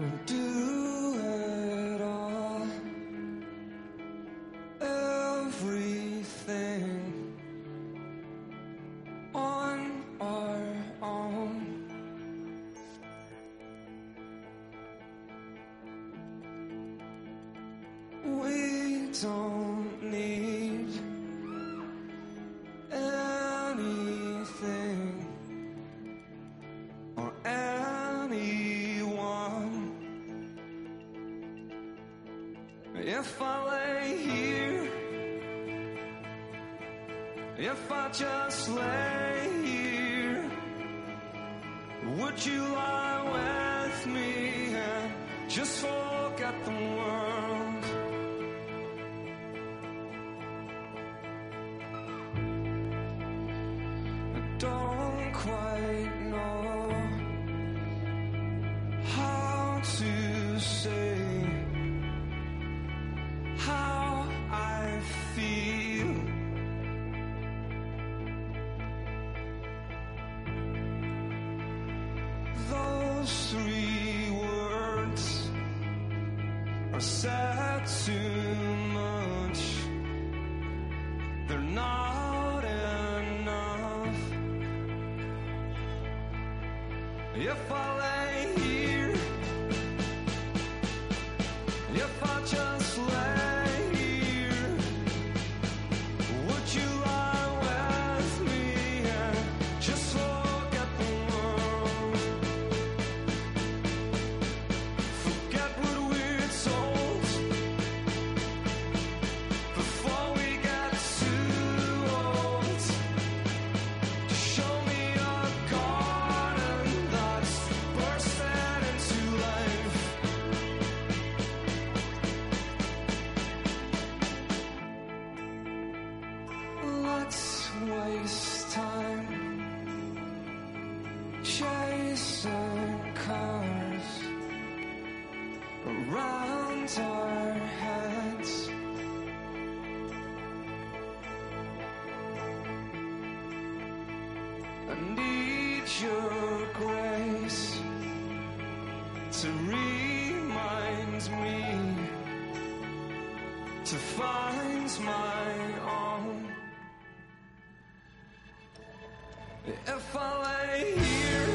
do it all, everything on our own. We don't need anything or anyone. If I lay here, if I just lay here, would you lie with me and just forget the world? I don't quite know how to say how I feel. Those 3 words are said too much. They're not enough. If I lay here, if I just lay here, would you lie with me and just forget the world? Forget what we're told before we get too old. Show me a garden that's bursting into life. Let's waste time chasing cars around our heads. I need your grace to remind me to find my own. If I lay here,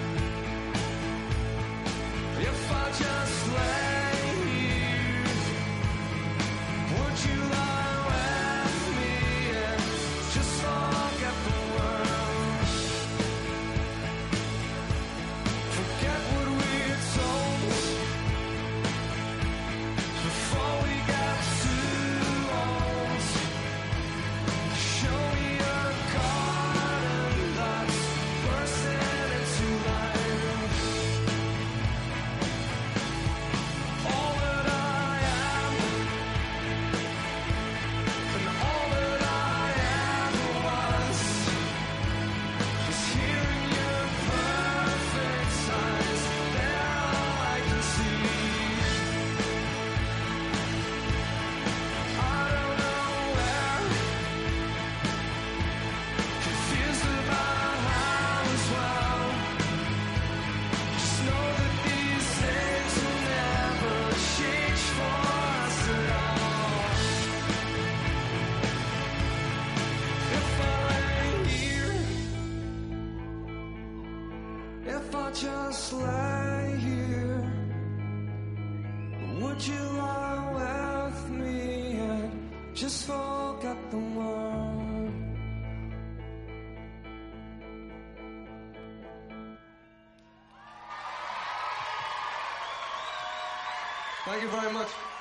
if I just lay here, would you lie with me and just forget the world? Forget what we're told before we get too old. Show me a garden that's bursting into life. All that I am and all that I ever was is hearing your perfect eyes. They're all I can see. I don't know where, confused about how as well. Just know that these things will never change for us at all. If I lay here, if I just lay here, would you lie with me and just forget the world? Thank you very much.